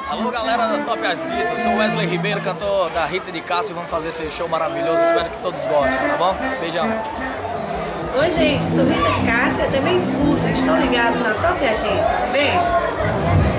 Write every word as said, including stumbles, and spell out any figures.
Alô galera da Top Agitos, sou Wesley Ribeiro, cantor da Rita de Cássia, e vamos fazer esse show maravilhoso, espero que todos gostem, tá bom? Beijão! Oi gente, sou Rita de Cássia, também escuto, estou ligado na Top Agitos, beijo!